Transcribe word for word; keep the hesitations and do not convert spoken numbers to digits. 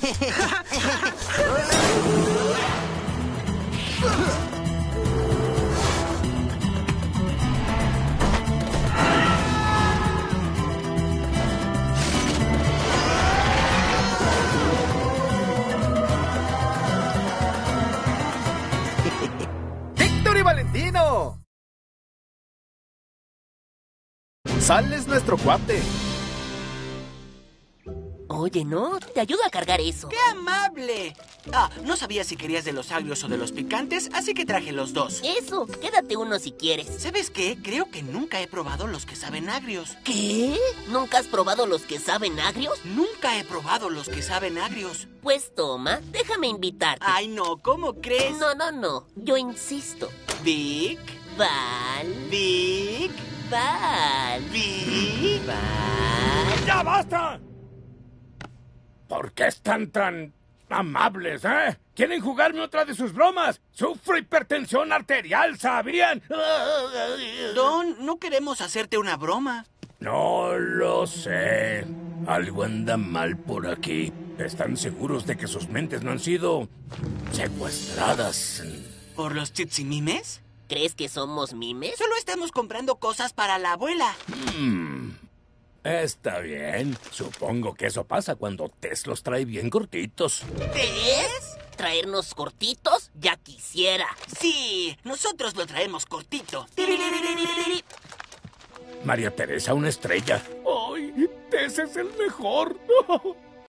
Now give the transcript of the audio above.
¡Víctor y Valentino! Sal es nuestro cuate. Oye, no, te ayudo a cargar eso. ¡Qué amable! Ah, no sabía si querías de los agrios o de los picantes, así que traje los dos. Eso, quédate uno si quieres. ¿Sabes qué? Creo que nunca he probado los que saben agrios. ¿Qué? ¿Nunca has probado los que saben agrios? Nunca he probado los que saben agrios. Pues toma, déjame invitarte. Ay, no, ¿cómo crees? No, no, no, yo insisto. Vic, Val, Vic, Val, Vic. Val. ¡Ya basta! ¿Por qué están tan amables, eh? ¿Quieren jugarme otra de sus bromas? Sufro hipertensión arterial, ¿sabían? Don, no queremos hacerte una broma. No lo sé. Algo anda mal por aquí. ¿Están seguros de que sus mentes no han sido secuestradas? ¿Por los chitsimimes? ¿Crees que somos mimes? Solo estamos comprando cosas para la abuela. Hmm. Está bien. Supongo que eso pasa cuando Tess los trae bien cortitos. ¿Tess? ¿Traernos cortitos? Ya quisiera. Sí, nosotros lo traemos cortito. María Teresa, una estrella. ¡Ay! Tess es el mejor.